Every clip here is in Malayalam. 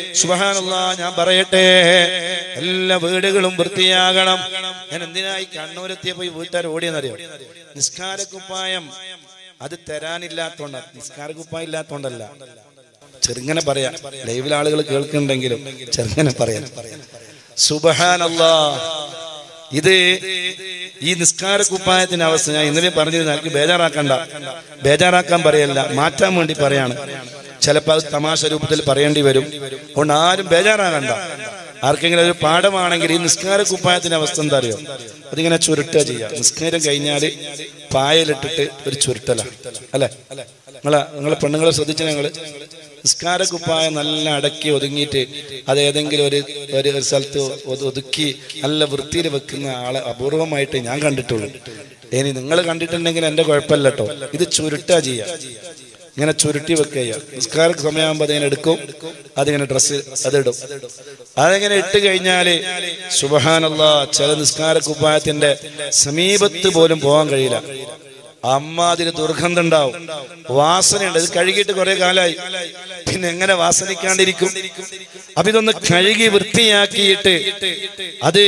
സുബ്ഹാനല്ലാഹ്, ഞാൻ പറയട്ടെ, എല്ലാ വീടുകളും വൃത്തിയാകണം. ഞാൻ എന്തിനായി കണ്ണൂരെത്തിയപ്പോ ഈ വീട്ടുകാർ ഓടിയെന്നറിയോ? നിസ്കാരക്കുപ്പായം അത് തരാനില്ലാത്തോണ്ടാ. നിസ്കാരക്കുപ്പായം ഇല്ലാത്തോണ്ടല്ല, ചെറുങ്ങനെ പറയാം. ലൈവിൽ ആളുകൾ കേൾക്കുന്നുണ്ടെങ്കിലും ചെറുങ്ങനെ പറയാം. സുബ്ഹാനല്ലാഹ്, ഇത് ഈ നിസ്കാരക്കുപ്പായത്തിന്റെ അവസ്ഥ ഞാൻ ഇന്നലെ പറഞ്ഞിരുന്നു. എനിക്ക് ബേജാറാക്കാൻ പറയല്ല, മാറ്റാൻ വേണ്ടി പറയാണ്. ചിലപ്പോൾ അത് തമാശ രൂപത്തിൽ പറയേണ്ടി വരും. അതുകൊണ്ട് ആരും ബേജാറാകണ്ട. ആർക്കെങ്കിലും ഒരു പാഠമാണെങ്കിൽ ഈ നിസ്കാരക്കുപ്പായത്തിന്റെ അവസ്ഥ എന്താ അറിയോ? അതിങ്ങനെ ചുരുട്ടുക ചെയ്യാം. നിസ്കാരം കഴിഞ്ഞാൽ പായലിട്ടിട്ട് ഒരു ചുരുട്ടല, അല്ലെ? നിങ്ങളെ പെണ്ണുങ്ങളെ ശ്രദ്ധിച്ച ഞങ്ങള് നിസ്കാരക്കുപ്പായം നല്ല അടക്കി ഒതുങ്ങിയിട്ട് അത് ഏതെങ്കിലും ഒരു സ്ഥലത്ത് ഒതുക്കി നല്ല വൃത്തിയിൽ വെക്കുന്ന ആളെ അപൂർവമായിട്ട് ഞാൻ കണ്ടിട്ടുള്ളൂ. ഇനി നിങ്ങൾ കണ്ടിട്ടുണ്ടെങ്കിൽ എന്റെ കുഴപ്പമില്ല കേട്ടോ. ഇത് ചുരുട്ടാ ചെയ്യാ, ഇങ്ങനെ ചുരുട്ടി വെക്കുക. നിസ്കാര സമയമാകുമ്പോൾ അതിങ്ങനെ എടുക്കും, അതിങ്ങനെ ഡ്രസ്സ് അതിടും. അതെങ്ങനെ ഇട്ട് കഴിഞ്ഞാല് സുബ്ഹാനല്ലാഹ്, ചില നിസ്കാരക്കുപ്പായത്തിന്റെ സമീപത്ത് പോലും പോകാൻ കഴിയില്ല. അമ്മാതിരി ദുർഗന്ധം ഉണ്ടാവും, വാസനയുണ്ട്. ഇത് കഴുകിയിട്ട് കുറെ കാലമായി, പിന്നെ എങ്ങനെ വാസനിക്കാണ്ടിരിക്കും? അപ്പൊ ഇതൊന്ന് കഴുകി വൃത്തിയാക്കിയിട്ട് അത്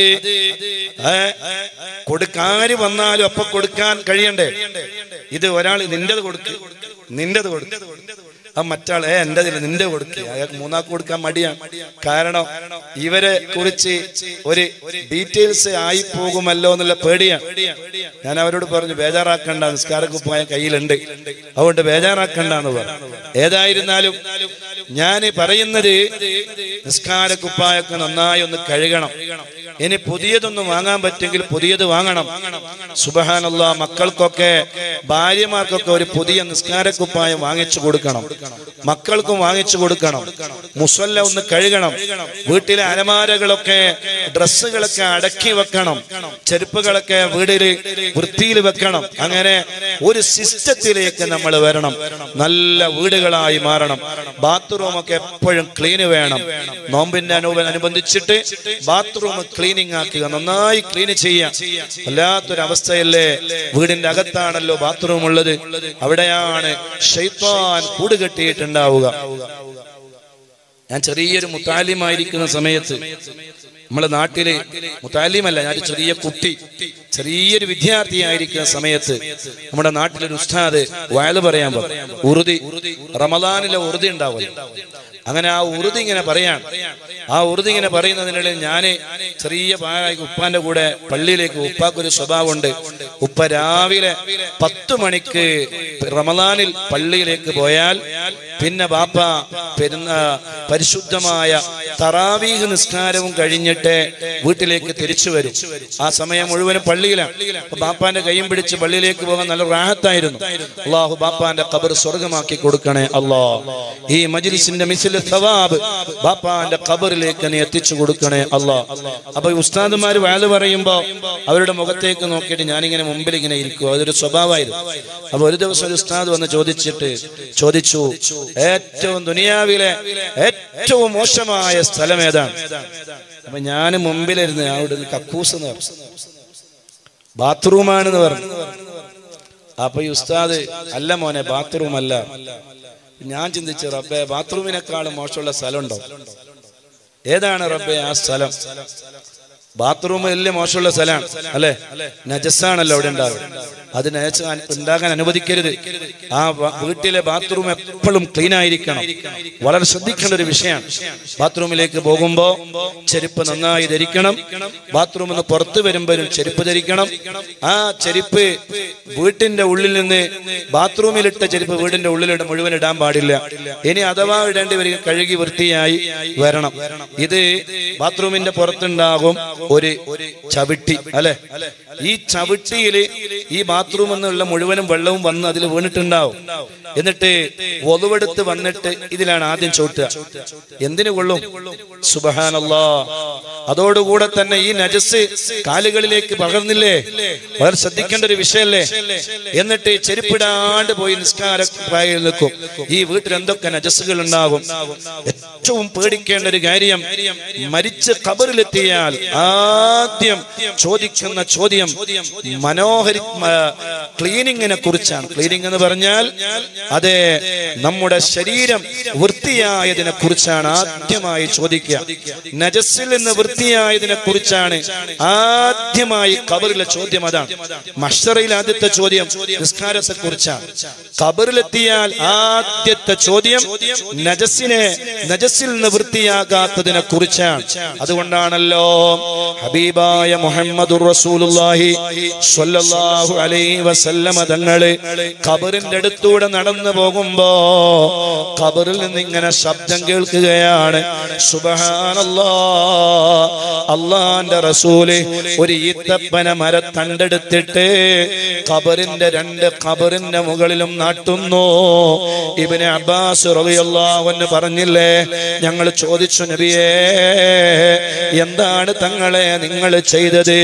കൊടുക്കാര് വന്നാലും അപ്പൊ കൊടുക്കാൻ കഴിയണ്ടേ? ഇത് ഒരാൾ നിന്റേത് കൊടുക്ക്, ആ മറ്റാൾ എന്റേതില്ല നിന്റെ കൊടുക്കുക. അയാൾക്ക് മൂന്നാൾക്ക് കൊടുക്കാൻ മടിയാണ്. കാരണം ഇവരെ കുറിച്ച് ഒരു ഡീറ്റെയിൽസ് ആയി പോകുമല്ലോ എന്നുള്ള പേടിയാണ്. ഞാൻ അവരോട് പറഞ്ഞു, ബേജാറാക്കണ്ട, നിസ്കാരക്കുപ്പായം കയ്യിലുണ്ട്, അതുകൊണ്ട് ബേജാറാക്കണ്ടെന്ന് പറഞ്ഞു. ഏതായിരുന്നാലും ഞാൻ പറയുന്നത്, നിസ്കാരക്കുപ്പായൊക്കെ നന്നായി ഒന്ന് കഴുകണം. ഇനി പുതിയതൊന്നും വാങ്ങാൻ പറ്റുമെങ്കിൽ പുതിയത് വാങ്ങണം. സുബ്ഹാനല്ലാഹ്, മക്കൾക്കൊക്കെ ഭാര്യമാർക്കൊക്കെ ഒരു പുതിയ നിസ്കാരക്കുപ്പായം വാങ്ങിച്ചു കൊടുക്കണം, മക്കൾക്കും വാങ്ങിച്ചു കൊടുക്കണം. മുസല്ല ഒന്ന് കഴുകണം. വീട്ടിലെ അലമാരകളൊക്കെ ഡ്രസ്സുകളൊക്കെ അടക്കി വെക്കണം, ചെരുപ്പുകളൊക്കെ വീടില് വൃത്തിയിൽ വെക്കണം. അങ്ങനെ ഒരു സിസ്റ്റത്തിലേക്ക് നമ്മൾ വരണം, നല്ല വീടുകളായി മാറണം. ബാത്റൂം ഒക്കെ എപ്പോഴും ക്ലീന് വേണം. നോമ്പിന്റെ അനുബന്ധിച്ചിട്ട് ബാത്റൂം ക്ലീനിങ് ആക്കുക, നന്നായി ക്ലീന് ചെയ്യാം. വല്ലാത്തൊരവസ്ഥയല്ലേ? വീടിന്റെ അകത്താണല്ലോ ബാത്റൂം ഉള്ളത്, അവിടെയാണ് ശൈത്താൻ കൂടുകെട്ടിയിട്ടുണ്ടാവുക. ഞാൻ ചെറിയൊരു മുത്താലിമായിരിക്കുന്ന സമയത്ത്, നമ്മളെ നാട്ടില് മുത്താലിമല്ല, ഞാൻ ചെറിയ കുട്ടി, ചെറിയൊരു വിദ്യാർത്ഥിയായിരിക്കുന്ന സമയത്ത് നമ്മുടെ നാട്ടിലൊരു ഉസ്താദ് വയല് പറയാൻ പറഞ്ഞു. ഉറുദി, റമദാനിലെ ഉറുദി ഉണ്ടാവുമല്ലോ, അങ്ങനെ ആ ഉറുദി ഇങ്ങനെ പറയാണ്. ആ ഉറുദി ഇങ്ങനെ പറയുന്നതിനിടയിൽ ഞാന് ചെറിയ പ്രായമായി ഉപ്പാന്റെ കൂടെ പള്ളിയിലേക്ക്, ഉപ്പാക്കൊരു സ്വഭാവമുണ്ട്, ഉപ്പ രാവിലെ 10 മണിക്ക് റമദാനിൽ പള്ളിയിലേക്ക് പോയാൽ പിന്നെ ബാപ്പ പരിശുദ്ധമായ തറാവീഹ് നിസ്കാരവും കഴിഞ്ഞിട്ട് വീട്ടിലേക്ക് തിരിച്ചു വരും. ആ സമയം മുഴുവനും പള്ളിയിലാണ്. അപ്പൊ ബാപ്പാന്റെ കൈയും പിടിച്ച് പള്ളിയിലേക്ക് പോകാൻ നല്ല റാഹത്തായിരുന്നു. അള്ളാഹു ബാപ്പാന്റെ ഖബർ സ്വർഗമാക്കി കൊടുക്കണേ അല്ലാഹ്. ഈ മജ്ലിസിന്റെ മിസ്ൽ സവാബ് ബാപ്പാന്റെ ഖബറിലേക്ക് നീ എത്തിച്ചു കൊടുക്കണേ അല്ലാഹ്. അപ്പൊ ഉസ്താദുമാര് വയല് പറയുമ്പോ അവരുടെ മുഖത്തേക്ക് നോക്കിയിട്ട് ഞാനിങ്ങനെ മുമ്പിൽ ഇങ്ങനെ ഇരിക്കും, അതൊരു സ്വഭാവമായിരുന്നു. അപ്പൊ ഒരു ദിവസം ഒരു ഉസ്താദ് വന്ന് ചോദിച്ചു, ഏറ്റവും ദുനിയാവിലെ ഏറ്റവും മോശമായ സ്ഥലം ഏതാണ്? അപ്പൊ ഞാൻ മുമ്പിലിരുന്ന് അവിടെ കക്കൂസ് എന്ന് പറഞ്ഞു, ബാത്റൂമാണെന്ന് പറഞ്ഞു. അപ്പൊ ഈ ഉസ്താദ്, അല്ല മോനെ ബാത്റൂം അല്ല. ഞാൻ ചിന്തിച്ചു, റബ്ബേ ബാത്റൂമിനെക്കാളും മോശമുള്ള സ്ഥലമുണ്ടോ? ഏതാണ് റബ്ബേ ആ സ്ഥലം? ബാത്റൂം വലിയ മോശമുള്ള സ്ഥലമാണ് അല്ലെ? നജസാണല്ലോ അവിടെ ഉണ്ടാവുക. അത് നജസ് ഉണ്ടാകാൻ അനുവദിക്കരുത്. ആ വീട്ടിലെ ബാത്റൂം എപ്പോഴും ക്ലീൻ ആയിരിക്കണം. വളരെ ശ്രദ്ധിക്കേണ്ട ഒരു വിഷയമാണ്. ബാത്റൂമിലേക്ക് പോകുമ്പോ ചെരുപ്പ് നന്നായി ധരിക്കണം. ബാത്റൂമിൽ നിന്ന് പുറത്തു വരുമ്പോഴും ചെരുപ്പ് ധരിക്കണം. ആ ചെരുപ്പ് വീട്ടിന്റെ ഉള്ളിൽ നിന്ന് ബാത്റൂമിലിട്ട ചെരുപ്പ് വീടിന്റെ ഉള്ളിലിട്ട് മുഴുവൻ ഇടാൻ പാടില്ല. ഇനി അഥവാ ഇടേണ്ടി വരിക കഴുകി വൃത്തിയായി വരണം. ഇത് ബാത്റൂമിന്റെ പുറത്തുണ്ടാകും ഒരു ചവിട്ടി അല്ലെ? ഈ ചവിട്ടിയില് ഈ ബാത്റൂമിൽ നിന്നുള്ള മുഴുവനും വെള്ളവും വന്ന് അതിൽ വീണിട്ടുണ്ടാവും. എന്നിട്ട് ഒതുവെടുത്ത് വന്നിട്ട് ഇതിലാണ് ആദ്യം ചവിട്ടുക. എന്തിനു കൊള്ളും? സുബ്ഹാനല്ലാഹ്. അതോടുകൂടെ തന്നെ ഈ നജസ് കാലുകളിലേക്ക് പകർന്നില്ലേ? വളരെ ശ്രദ്ധിക്കേണ്ട ഒരു വിഷയല്ലേ? എന്നിട്ട് ചെരുപ്പിടാണ്ട് പോയി നിസ്കാരപ്പായിൽ നിൽക്കും. ഈ വീട്ടിൽ എന്തൊക്കെ നജസുകൾ ഉണ്ടാകും? ഏറ്റവും പേടിക്കേണ്ട ഒരു കാര്യം, മരിച്ച് ഖബറിലെത്തിയാൽ ആദ്യം ചോദിക്കുന്ന ചോദ്യം ക്ലീനിങ്ങിനെ കുറിച്ചാണ്. ക്ലീനിങ് എന്ന് പറഞ്ഞാൽ അതെ നമ്മുടെ ശരീരം വൃത്തിയായതിനെ കുറിച്ചാണ് ആദ്യമായി ചോദിക്കുക. നജസ്സിൽ നിന്ന് വൃത്തിയായതിനെ കുറിച്ചാണ് ആദ്യമായി ഖബറിലെ ചോദ്യം. അതാണ് മഹ്ശറിൽ ആദ്യത്തെ ചോദ്യം നിസ്കാരത്തെ കുറിച്ചാണ്. ഖബറിലെത്തിയാൽ ആദ്യത്തെ ചോദ്യം നജസ്സിൽ നിന്ന് വൃത്തിയാകാത്തതിനെ കുറിച്ചാണ്. അതുകൊണ്ടാണല്ലോ ഹബീബായ മുഹമ്മദുർ റസൂലുള്ളാഹി സ്വല്ലല്ലാഹു അലൈഹി വസല്ലമ തങ്ങള് ഖബറിന്റെ അടുത്തൂടെ നടന്നു പോകുമ്പോ ഖബറിൽ നിന്ന് ഇങ്ങനെ ശബ്ദം കേൾക്കുകയാണ്. സുബ്ഹാനല്ലാഹ്, അല്ലാഹുവിന്റെ റസൂല് ഒരു ഈത്തപ്പന മരത്തണ്ടെടുത്തിട്ട് ഖബറിന്റെ മുകളിലും നാട്ടുന്നു. ഇബ്നു അബ്ബാസ് റളിയല്ലാഹു അൻഹു പറഞ്ഞില്ലേ, ഞങ്ങൾ ചോദിച്ചു നബിയേ, എന്താണ് തങ്ങളെ നിങ്ങൾ ചെയ്തത്?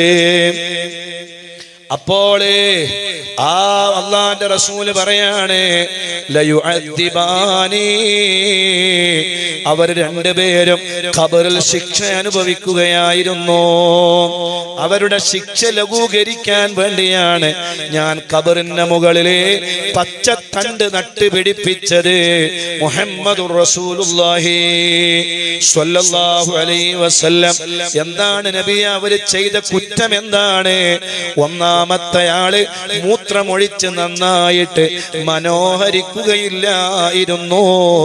അപ്പോൾ ആ അല്ലാഹുവിന്റെ റസൂല് പറയാണ്, ലയുഅദ്ദിബാനി, അവർ രണ്ടുപേരും ഖബറിൽ ശിക്ഷ അനുഭവിക്കുകയായിരുന്നു. അവരുടെ ശിക്ഷ ലഘൂകരിക്കാൻ വേണ്ടിയാണ് ഞാൻ ഖബറിന്റെ മുകളിലെ പച്ചത്തണ്ട് നട്ടുപിടിപ്പിച്ചത്. മുഹമ്മദുർ റസൂലുള്ളാഹി സ്വല്ലല്ലാഹു അലൈഹി വസല്ലം, എന്താണ് നബിയെ അവർ ചെയ്ത കുറ്റം എന്താണ്? ഒന്നാമത്തെ ആള് മൂത്രമൊഴിച്ച് നന്നായിട്ട് മനോഹരിക്കുകയില്ലായിരുന്നു.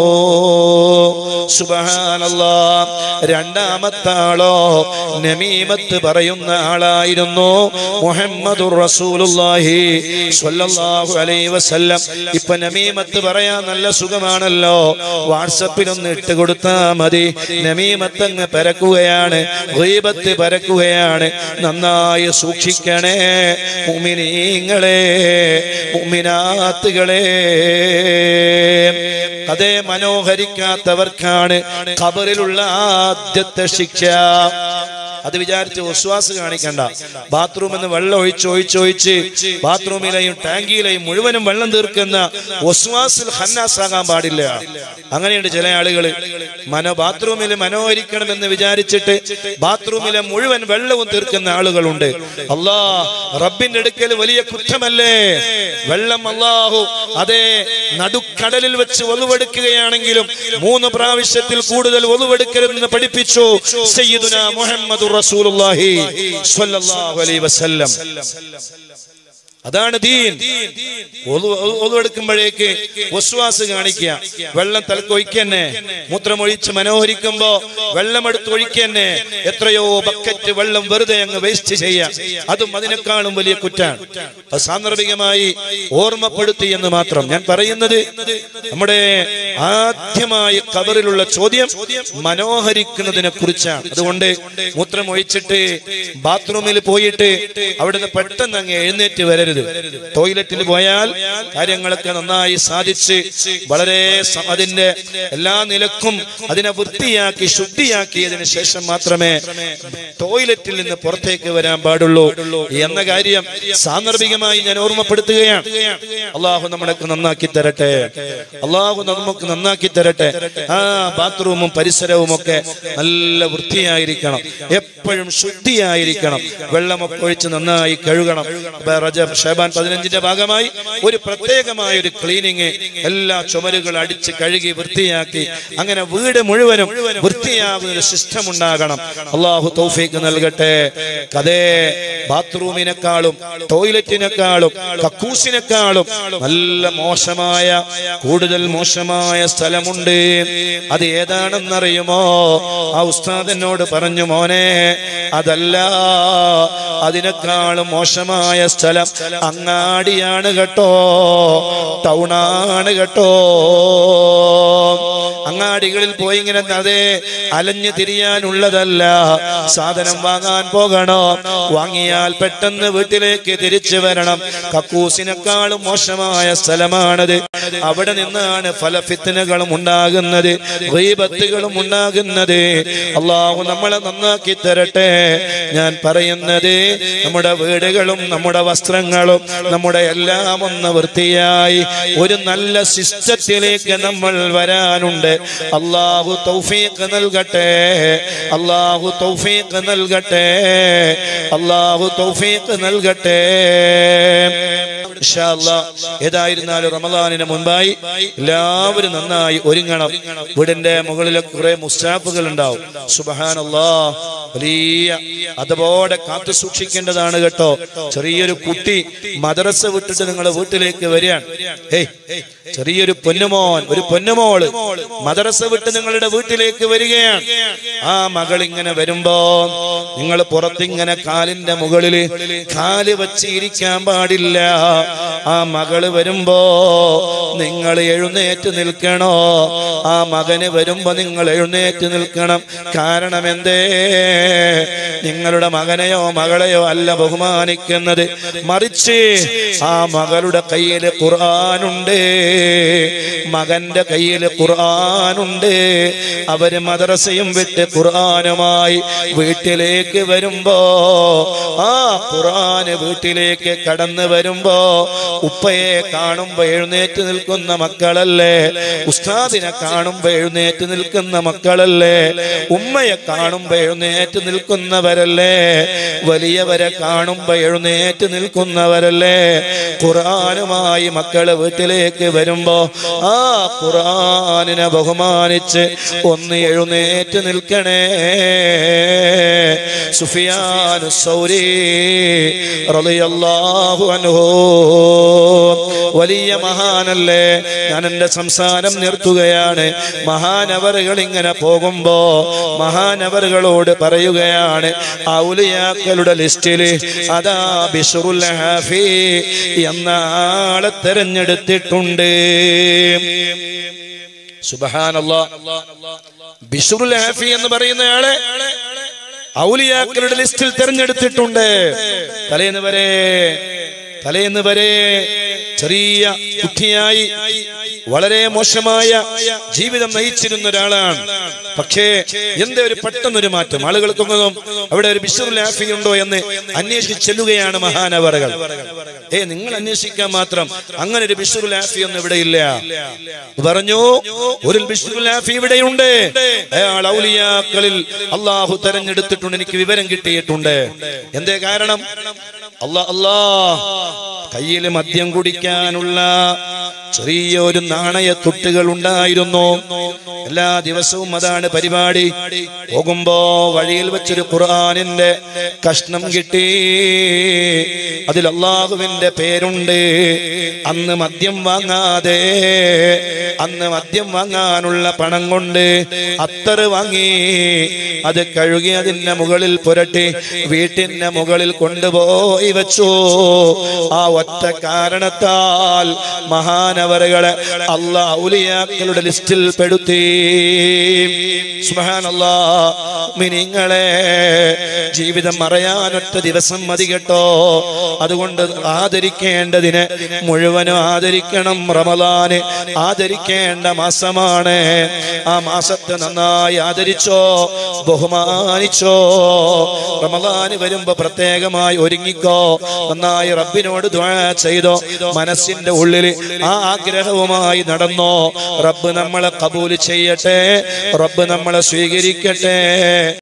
സുബ്ഹാനല്ലാഹ്. രണ്ടാമത്തെ ആളോ നമീമത്ത് പറയുന്ന ആളായിരുന്നു. മുഹമ്മദുർ റസൂലുള്ളാഹി സ്വല്ലല്ലാഹു അലൈഹി വസല്ലം. ഇപ്പൊ നമീമത്ത് പറയാൻ നല്ല സുഖമാണല്ലോ, വാട്സപ്പിലൊന്ന് ഇട്ട് കൊടുത്താ മതി. നമീമത്ത് അങ്ങ് പരക്കുകയാണ്, ഗീബത്ത് പരക്കുകയാണ്. നന്നായി സൂക്ഷിക്കണേ മുഅ്മിനീങ്ങളെ, മുഅ്മിനാത്തുകളെ. അതേ മനോഹരിക്കാത്തവർക്കാണ് ഖബറിലുള്ള ആദ്യത്തെ ശിക്ഷ. അത് വിചാരിച്ച് വസ്വാസ് കാണിക്കണ്ട. ബാത്റൂമിൽ നിന്ന് വെള്ളം ഒഴിച്ച് ബാത്റൂമിലെയും ടാങ്കിയിലെയും മുഴുവനും വെള്ളം തീർക്കുന്ന വസ്വാസിൽ ഖന്നാസാകാൻ പാടില്ല. അങ്ങനെയുണ്ട് ചില ആളുകൾ. ബാത്റൂമിൽ മനോഹരിക്കണമെന്ന് വിചാരിച്ചിട്ട് ബാത്റൂമിലെ മുഴുവൻ വെള്ളവും തീർക്കുന്ന ആളുകളുണ്ട്. റബ്ബിന്റെ അടുക്കൽ വലിയ കുറ്റമല്ലേ വെള്ളം? അല്ലാഹു അതേ നടുക്കടലിൽ വെച്ച് ഒളുവെടുക്കുകയാണെങ്കിലും 3 പ്രാവശ്യത്തിൽ കൂടുതൽ ഒളുവെടുക്കരുതെന്ന് പഠിപ്പിച്ചു സയ്യിദുനാ മുഹമ്മദുർ റസൂലുള്ളാഹി സ്വല്ലല്ലാഹു അലൈഹി വസല്ലം. അതാണ് ദീൻ. ഒളുവെടുക്കുമ്പോഴേക്ക് വസ്വാസ് കാണിക്കുക. വെള്ളം തലക്കൊഴിക്കന്നെ, മൂത്രമൊഴിച്ച് മനോഹരിക്കുമ്പോ വെള്ളമെടുത്ത് ഒഴിക്കന്നെ. എത്രയോ ബക്കറ്റ് വെള്ളം വെറുതെ അങ്ങ് വേസ്റ്റ് ചെയ്യാം. അതും അതിനേക്കാളും വലിയ കുറ്റാണ്. അത് സാന്ദർഭികമായി ഓർമ്മപ്പെടുത്തി എന്ന് മാത്രം. ഞാൻ പറയുന്നത് നമ്മുടെ ആദ്യമായി ഖബറിലുള്ള ചോദ്യം മനോഹരിക്കുന്നതിനെ കുറിച്ചാണ്. അതുകൊണ്ട് മൂത്രമൊഴിച്ചിട്ട് ബാത്റൂമിൽ പോയിട്ട് അവിടുന്ന് പെട്ടെന്ന് അങ്ങ് എഴുന്നേറ്റ് വരരുത്. ടോയ്ലറ്റിൽ പോയാൽ കാര്യങ്ങളൊക്കെ നന്നായി സാധിച്ച് വളരെ അതിന്റെ എല്ലാ നിലക്കും അതിനെ വൃത്തിയാക്കി ശുദ്ധിയാക്കിയതിനു ശേഷം മാത്രമേ ടോയ്ലറ്റിൽ നിന്ന് പുറത്തേക്ക് വരാൻ പാടുള്ളൂ എന്ന കാര്യം സാന്ദർഭികമായി ഞാൻ ഓർമ്മപ്പെടുത്തുകയാണ്. അള്ളാഹു നമ്മളൊക്കെ നന്നാക്കി തരട്ടെ, അള്ളാഹു നമുക്ക് നന്നാക്കി തരട്ടെ. ആ ബാത്റൂമും പരിസരവും ഒക്കെ നല്ല വൃത്തിയായിരിക്കണം, എപ്പോഴും ശുദ്ധിയായിരിക്കണം. വെള്ളമൊക്കെ ഒഴിച്ച് നന്നായി കഴുകണം. ഷാബാൻ 15ന്റെ ഭാഗമായി ഒരു പ്രത്യേകമായ ഒരു ക്ലീനിങ്, എല്ലാ ചുമരുകൾ അടിച്ച് കഴുകി വൃത്തിയാക്കി അങ്ങനെ വീട് മുഴുവനും വൃത്തിയാകുന്ന ഒരു സിസ്റ്റം ഉണ്ടാകണം. അള്ളാഹു തൗഫീഖ് നൽകട്ടെ. അതേ ബാത്റൂമിനെക്കാളും ടോയ്ലറ്റിനെക്കാളും കക്കൂസിനെക്കാളും നല്ല മോശമായ, കൂടുതൽ മോശമായ സ്ഥലമുണ്ട്. അത് ഏതാണെന്നറിയുമോ? ആ ഉസ്താദ് എന്നോട് പറഞ്ഞു, മോനെ അതല്ല, അതിനേക്കാളും മോശമായ സ്ഥലം അങ്ങാടിയാണ് കേട്ടോ, ടൗണാണ് കേട്ടോ. അങ്ങാടികളിൽ പോയി ഇങ്ങനെ അതേ അലഞ്ഞു തിരിയാനുള്ളതല്ല. സാധനം വാങ്ങാൻ പോകണോ, വാങ്ങിയാൽ പെട്ടെന്ന് വീട്ടിലേക്ക് തിരിച്ചു വരണം. കക്കൂസിനേക്കാളും മോശമായ സ്ഥലമാണത്. അവിടെ നിന്നാണ് പല ഫിത്നകളും ഉണ്ടാകുന്നത്, ഗീബത്തുകളും ഉണ്ടാകുന്നത്. അല്ലാഹു നമ്മളെ നന്നാക്കി തരട്ടെ. ഞാൻ പറയുന്നത് നമ്മുടെ വീടുകളും നമ്മുടെ വസ്ത്രങ്ങളും നമ്മുടെ എല്ലാം ഒന്ന് വൃത്തിയായി ഒരു നല്ല സിസ്റ്റത്തിലേക്ക് നമ്മൾ വരാനുണ്ട്. അല്ലാഹു തൗഫീഖ് നൽകട്ടെ, അല്ലാഹു തൗഫീഖ് നൽകട്ടെ, അല്ലാഹു തൗഫീഖ് നൽകട്ടെ. ഇൻഷാ അല്ലാഹ്. ഏതായിരുന്നാലും റമദാനിന് മുൻപായി എല്ലാവരും നന്നായി ഒരുങ്ങണം. വീടിന്റെ മുകളിലെ കുറെ മുസ്താഫുകൾ ഉണ്ടാവും. സുബ്ഹാനല്ലാഹ്, വലിയ അതുപോലെ കാത്തു സൂക്ഷിക്കേണ്ടതാണ് കേട്ടോ. ചെറിയൊരു കുട്ടി മദ്രസ വിട്ടിട്ട് നിങ്ങളുടെ വീട്ടിലേക്ക് വരികയാണ്. ചെറിയൊരു പൊന്നുമോൻ, ഒരു പൊന്നുമോള് മദ്രസ വിട്ട് നിങ്ങളുടെ വീട്ടിലേക്ക് വരികയാണ്. ആ മകൾ ഇങ്ങനെ വരുമ്പോ നിങ്ങൾ പുറത്തിങ്ങനെ കാലിന്റെ മുകളിൽ കാല് വച്ച് ഇരിക്കാൻ പാടില്ല. ആ മകള് വരുമ്പോ നിങ്ങൾ എഴുന്നേറ്റ് നിൽക്കണോ? ആ മകന് വരുമ്പോ നിങ്ങൾ എഴുന്നേറ്റ് നിൽക്കണം. കാരണം എന്തേ? നിങ്ങളുടെ മകനെയോ മകളെയോ അല്ല ബഹുമാനിക്കുന്നത്, മറിച്ച് ആ മകളുടെ കയ്യിൽ ഖുർആനുണ്ട്, മകന്റെ കയ്യിൽ ഖുർആനുണ്ട്. അവര് മദ്രസയും വിട്ട് ഖുർആനുമായി വീട്ടിലേക്ക് വരുമ്പോ, ആ ഖുർആന് വീട്ടിലേക്ക് കടന്നു വരുമ്പോ ഉപ്പയെ കാണുമ്പോ എഴുന്നേറ്റ് നിൽക്കുന്ന മക്കളല്ലേ? ഉസ്താദിനെ കാണുമ്പോ എഴുന്നേറ്റ് നിൽക്കുന്ന മക്കളല്ലേ? ഉമ്മയെ കാണുമ്പോ എഴുന്നേറ്റ് നിൽക്കുന്നവരല്ലേ? വലിയവരെ കാണുമ്പോ എഴുന്നേറ്റ് നിൽക്കുന്നവരല്ലേ? ഖുർആനുമായി മക്കള് വീട്ടിലേക്ക് വരുമ്പോ ആ ഖുർആനിനെ ബഹുമാനിച്ച് ഒന്ന് എഴുന്നേറ്റ് നിൽക്കണേ. സുഫിയാനു സൗരി റളിയല്ലാഹു അൻഹു വലിയ മഹാനല്ലേ. ഞാൻ എന്റെ സംസാരം നിർത്തുകയാണ്. മഹാനവറുകൾ ഇങ്ങനെ പോകുമ്പോ മഹാനവറുകളോട് പറയുകയാണ്, ഔലിയാക്കളുടെ ലിസ്റ്റില് അതാ ബിശ്റുൽ ഹാഫി എന്ന ആളെ തെരഞ്ഞെടുത്തിട്ടുണ്ട്. സുബ്ഹാനല്ലാഹ്, ബിശ്റുൽ ഹാഫി എന്ന് പറയുന്നയാളെ ഔലിയാക്കളുടെ ലിസ്റ്റിൽ തെരഞ്ഞെടുത്തിട്ടുണ്ട്. തലേന്ന് വരെ ചെറിയ കുട്ടിയായി വളരെ മോശമായ ജീവിതം നയിച്ചിരുന്ന ഒരാളാണ്. പക്ഷേ എന്തേ ഒരു പെട്ടെന്നൊരു മാറ്റം. ആളുകൾക്കൊന്നും അവിടെ ഒരു ബിശ്റുൽ ഹാഫി ഉണ്ടോ എന്ന് അന്വേഷിച്ച് ചെല്ലുകയാണ് മഹാനവറുകൾ. നിങ്ങൾ അന്വേഷിക്കാൻ മാത്രം അങ്ങനെ ഒരു ബിശ്റുൽ ഹാഫി ഒന്നും ഇവിടെ ഇല്ല. പറഞ്ഞു, ഒരു ബിശ്റുൽ ഹാഫി ഇവിടെയുണ്ട്. അയാൾ ഔലിയാക്കളിൽ അള്ളാഹു തെരഞ്ഞെടുത്തിട്ടുണ്ട്, എനിക്ക് വിവരം കിട്ടിയിട്ടുണ്ട്. എന്തേ കാരണം? കയ്യിൽ മദ്യം കുടിക്കാനുള്ള ചെറിയൊരു നാണയത്തുട്ടുകൾ ഉണ്ടായിരുന്നു. എല്ലാ ദിവസവും അതാണ് പരിപാടി. പോകുമ്പോ വഴിയിൽ വെച്ചൊരു ഖുർആനിന്റെ കഷ്ണം കിട്ടി, അതിൽ അള്ളാഹുവിന്റെ പേരുണ്ട്. അന്ന് മദ്യം വാങ്ങാനുള്ള പണം കൊണ്ട് അത്തറ് വാങ്ങി, അത് കഴുകി അതിന്റെ മുകളിൽ പുരട്ടി വീട്ടിന്റെ മുകളിൽ കൊണ്ടുപോയി വെച്ചു. ആ ഒറ്റ കാരണത്താൽ മഹാനവറുകളെ അല്ലാഹു ഔലിയാക്കളുടെ ലിസ്റ്റിൽ പെടുത്തി. സുബ്ഹാനല്ലാഹ്, മിനിങ്ങളെ ജീവിതം മറയാനൊറ്റ ദിവസം മതി കേട്ടോ. അതുകൊണ്ട് ആദരിക്കേണ്ടതിനെ മുഴുവനും ആദരിക്കണം. റമദാന് ആദരിക്കേണ്ട മാസമാണ്. ആ മാസത്തെ നന്നായി ആദരിച്ചോ, ബഹുമാനിച്ചോ. റമദാന് വരുമ്പോ പ്രത്യേകമായി ഒരുങ്ങിക്കോ, നന്നായി റബ്ബിനോട് ദുആ ചെയ്തോ, മനസ്സിന്റെ ഉള്ളിൽ ആ ആഗ്രഹവുമായി നടന്നോ. റബ്ബ് നമ്മളെ ഖബൂൽ ചെയ്യട്ടെ, റബ്ബ് നമ്മളെ സ്വീകരിക്കട്ടെ.